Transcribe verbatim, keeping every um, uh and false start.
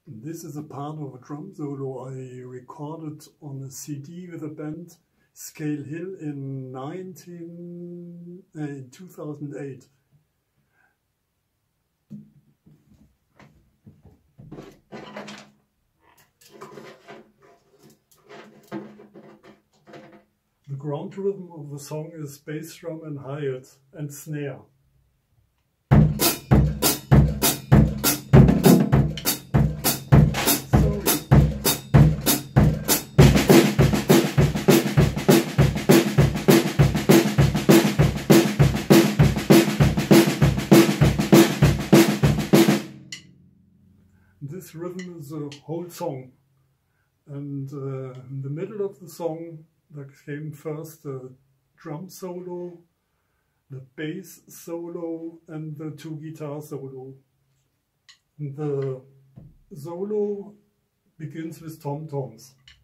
This is a part of a drum solo I recorded on a C D with a band, Scale Hill, in nineteen, uh, two thousand eight. The ground rhythm of the song is bass drum and hi-hat and snare. This rhythm is the whole song, and uh, in the middle of the song there came first the drum solo, the bass solo and the two guitar solo. And the solo begins with tom-toms.